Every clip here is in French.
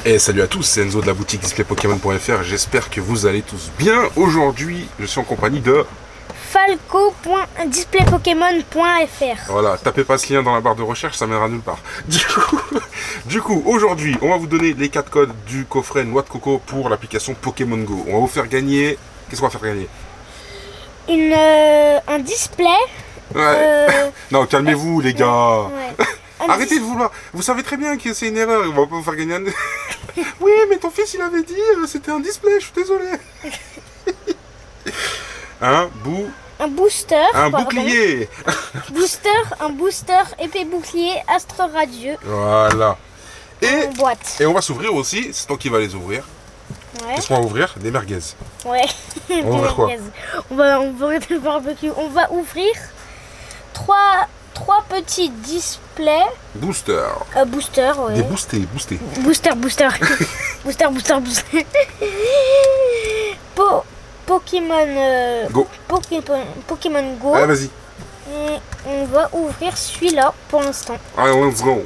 Et salut à tous, c'est Enzo de la boutique displaypokémon.fr. J'espère que vous allez tous bien. Aujourd'hui, je suis en compagnie de Falco.displaypokémon.fr. Voilà, tapez pas ce lien dans la barre de recherche, ça mènera nulle part. Du coup, aujourd'hui, on va vous donner les 4 codes du coffret Noix de Coco pour l'application Pokémon Go. On va vous faire gagner... Qu'est-ce qu'on va faire gagner? Un display. Ouais. Non, calmez-vous les gars. Ouais. Arrêtez de vouloir... Vous savez très bien que c'est une erreur, on va pas vous faire gagner un... Oui, mais ton fils, il avait dit, c'était un display, je suis désolé. Un booster. bouclier. Un booster épée bouclier Astre Radieux. Voilà. En boîte. Et on va s'ouvrir aussi, c'est toi qui vas les ouvrir. Ouais. Qu'est-ce qu'on va ouvrir? Des merguez. Ouais. On va ouvrir quoi? On va ouvrir le barbecue. On va ouvrir trois petits displays. Booster. Booster, ouais. Des boostés. Booster. booster. Pokémon Go. Pokémon Go. Allez, vas-y. Et on va ouvrir celui-là pour l'instant. Allez, let's go.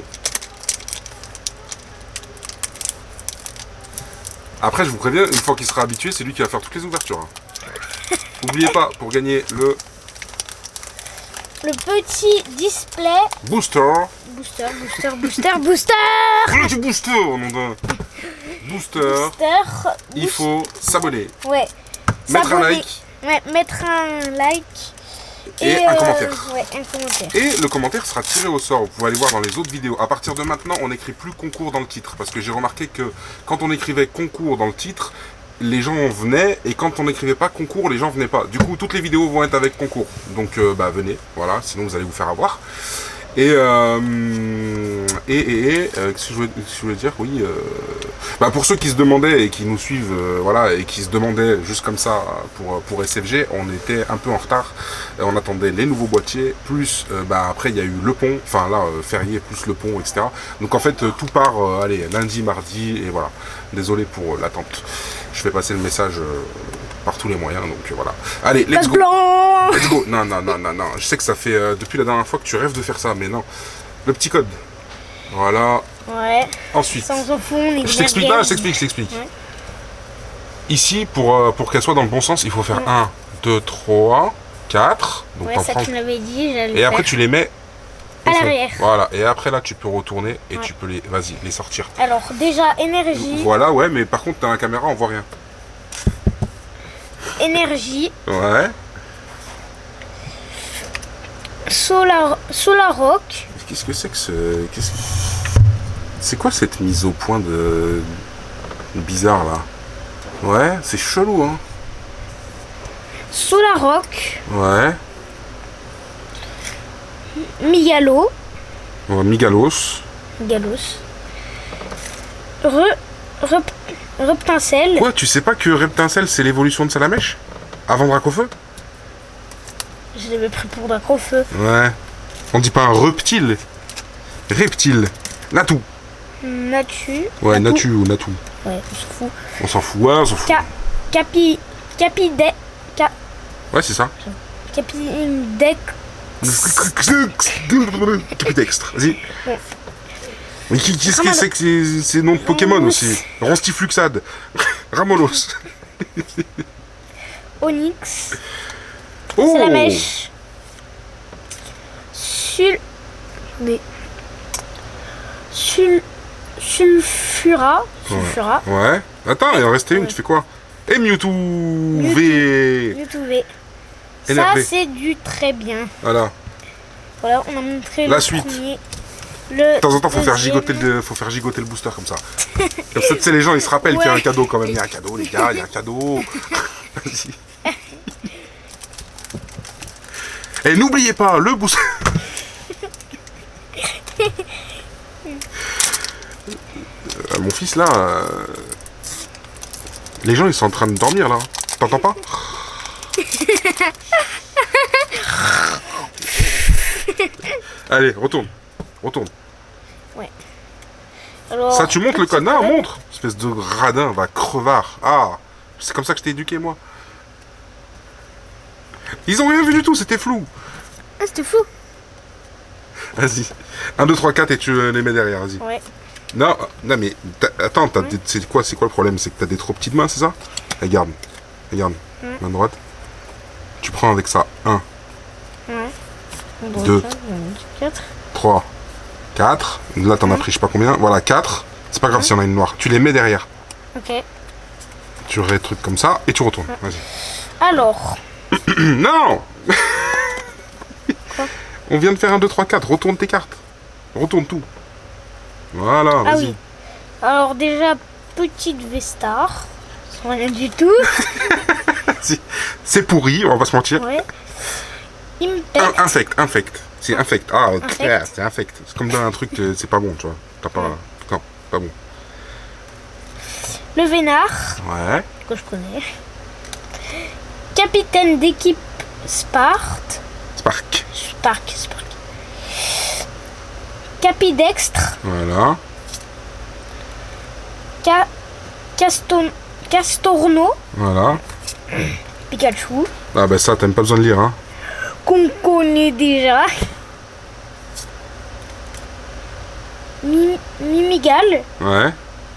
Après, je vous préviens, une fois qu'il sera habitué, c'est lui qui va faire toutes les ouvertures. Hein. N'oubliez pas, pour gagner le petit display. booster. Booster. Voilà du booster, nom d'un. Booster. Il faut s'abonner. Ouais. Mettre un like. Ouais, mettre un like. Et un commentaire. Ouais, un commentaire. Et le commentaire sera tiré au sort. Vous pouvez aller voir dans les autres vidéos. À partir de maintenant, on n'écrit plus concours dans le titre. Parce que j'ai remarqué que quand on écrivait concours dans le titre, les gens venaient. Et quand on n'écrivait pas concours, les gens venaient pas. Du coup, toutes les vidéos vont être avec concours. Donc, venez. Voilà. Sinon, vous allez vous faire avoir. Et qu'est-ce que je voulais dire, oui, pour ceux qui se demandaient et qui nous suivent, voilà, et qui se demandaient juste comme ça pour SFG, on était un peu en retard, on attendait les nouveaux boîtiers, plus, après il y a eu le pont, enfin là, férié, plus le pont, etc. Donc en fait, tout part, allez, lundi, mardi, et voilà, désolé pour l'attente. Je fais passer le message par tous les moyens, donc voilà. Allez, let's go. Let's go. Non. Je sais que ça fait depuis la dernière fois que tu rêves de faire ça, mais non. Le petit code. Voilà. Ouais. Ensuite. Ça, on s'en fout, on est je t'explique. Ouais. Ici, pour qu'elle soit dans le bon sens, il faut faire 1, 2, 3, 4. Donc ouais, ça tu m'avais dit. Et après, tu les mets à l'arrière. Voilà. Et après, là, tu peux retourner et tu peux les sortir. Alors, déjà, énergie. Voilà, ouais, mais par contre, dans la caméra, on voit rien. Énergie. Ouais. Solar Rock. Qu'est-ce que c'est que ce... C'est quoi cette mise au point de... bizarre, là? Ouais, c'est chelou, hein. Solar Rock. Ouais. Migalo. Ouais, Migalos. Reptincelle. Quoi, tu sais pas que Reptincelle, c'est l'évolution de Salamèche? Avant Dracofeu? Je l'avais pris pour Dracofeu. Ouais. On dit pas un reptile. Reptile. Natu. Ouais, Natu ou Natu. Ouais, on s'en fout. On s'en fout, ouais, on s'en fout. Ouais, c'est ça. Capidextre. Vas-y. Ouais. Mais qu'est-ce que c'est que ces noms de Pokémon aussi? Ronstifluxade. Ramolos. Onyx. Oh. Salamèche. Sulfura. Ouais. Attends, il en restait une, tu fais quoi? Et Mewtwo V. Ça, c'est du très bien. Voilà. Voilà, on a montré la le suite. Premier. De temps en temps, faut faire gigoter le booster comme ça. Comme ça, tu sais, les gens, ils se rappellent qu'il y a un cadeau quand même. Il y a un cadeau, les gars, il y a un cadeau. Vas-y. Et n'oubliez pas, le booster... Mon fils, là... Les gens, ils sont en train de dormir, là. T'entends pas? Allez, retourne. Ouais. Alors, ça, tu montres le code? Non, montre. Espèce de radin, va crevard. Ah, c'est comme ça que je t'ai éduqué, moi. Ils ont rien vu du tout, c'était flou. Ah, c'était fou. Vas-y. 1, 2, 3, 4 et tu les mets derrière, vas-y. Ouais. Non, non mais attends, c'est quoi le problème? C'est que t'as des trop petites mains, c'est ça? Regarde, regarde, main droite. Tu prends avec ça 1, Ouais. 2, 4. 3, 4. Là, t'en as pris je sais pas combien. Voilà, 4. C'est pas grave s'il y en a une noire. Tu les mets derrière. Ok. Tu trucs comme ça et tu retournes. Vas-y. Alors. Non. Quoi? On vient de faire 1, 2, 3, 4. Retourne tes cartes. Retourne tout. Voilà, Ah vas-y. oui. Alors déjà, petite Vestar. Sans rien du tout. C'est pourri, on va pas se mentir. Ouais. Impact. Infect. C'est infect. Ah, Infect. c'est infect. C'est comme dans un truc, c'est pas bon, tu vois. T'as pas. Non, pas bon. Le Vénard. Ouais. Que je connais. Capitaine d'équipe Sparte. Spark. Spark. Capidextre. Voilà. Castorno. Voilà. Pikachu. Ah, bah ça, t'as même pas besoin de lire, hein. Qu'on connaît déjà. Mimigal. Ouais.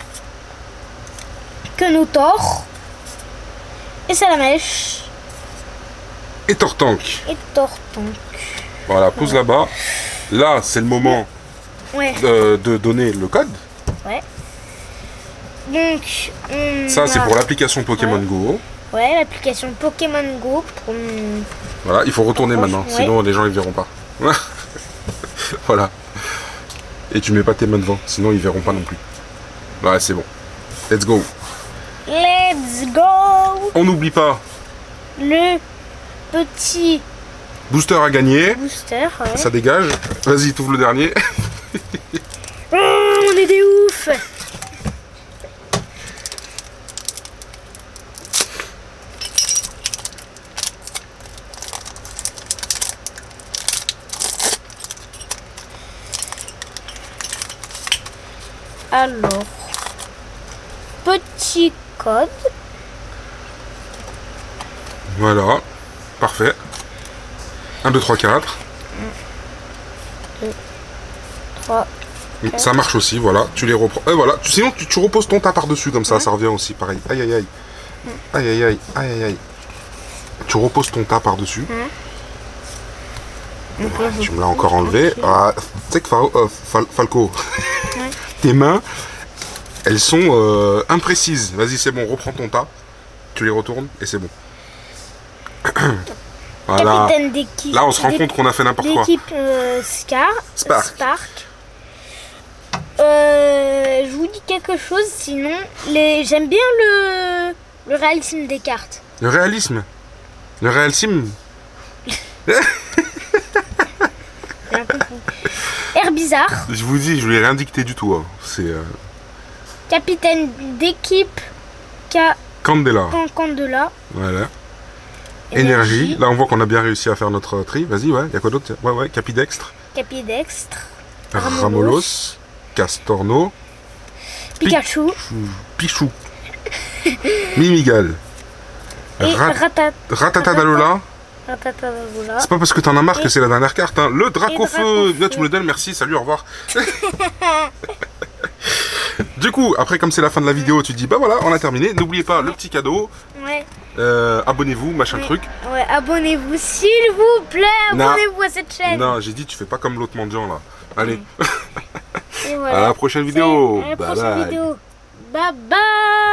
Quenotor. Et Salamèche. Et Tortank. Et Tortank. Voilà, pose là-bas. Là, c'est le moment Ouais. de donner le code. Ouais. Donc, Ça, c'est pour l'application Pokémon Go. Ouais, l'application Pokémon Go. Pour... Voilà, il faut retourner maintenant, Ouais. sinon les gens ils verront pas. Voilà. Et tu mets pas tes mains devant, sinon ils verront pas non plus. Ouais, c'est bon. Let's go. Let's go. On n'oublie pas. Le petit Booster à gagner. booster. Ouais. Ça dégage. Vas-y, t'ouvres le dernier. Oh, on est des ouf. Alors, petit code. Voilà. Parfait. 1, 2, 3, 4. 3. Ça marche aussi, voilà. Tu les reprends. Voilà. Sinon, tu reposes ton tas par-dessus, comme ça, ça revient aussi, pareil. Aïe, aïe, aïe. Aïe, aïe, aïe. Aïe, aïe, aïe. Tu reposes ton tas par-dessus. Tu me l'as encore enlevé. Ah, tu sais que Falco, tes mains, elles sont imprécises. Vas-y, c'est bon, reprends ton tas. Tu les retournes et c'est bon. Voilà. Capitaine d'équipe. Là, on se rend compte qu'on a fait n'importe quoi. L'équipe Spark. Je vous dis quelque chose, sinon, j'aime bien le réalisme des cartes. Le réalisme. Le réalisme. Air bizarre. Je vous dis, je lui ai rien dicté du tout. Hein. C'est Capitaine d'équipe Candela. Candela. Voilà. Énergie. Là, on voit qu'on a bien réussi à faire notre tri. Vas-y, ouais. Il y a quoi d'autre? Ouais. Capidextre. Capidextre. Ramolos. Castorno. Pikachu. Pichou. Mimigal. Et Ratatadalola. Ratatadalola. C'est pas parce que t'en as marre que c'est la dernière carte. Hein. Le Dracofeu. Dracofeu. Là, tu me le donnes. Merci. Salut, au revoir. Du coup, après, comme c'est la fin de la vidéo, tu dis, bah voilà, on a terminé. N'oubliez pas le petit cadeau. Ouais. Abonnez-vous, machin truc. Ouais, abonnez-vous, s'il vous plaît. Abonnez-vous à cette chaîne. Non, j'ai dit, tu fais pas comme l'autre mendiant là. Allez. Et voilà. À la prochaine vidéo. À la Bye prochaine bye. vidéo. Bye bye.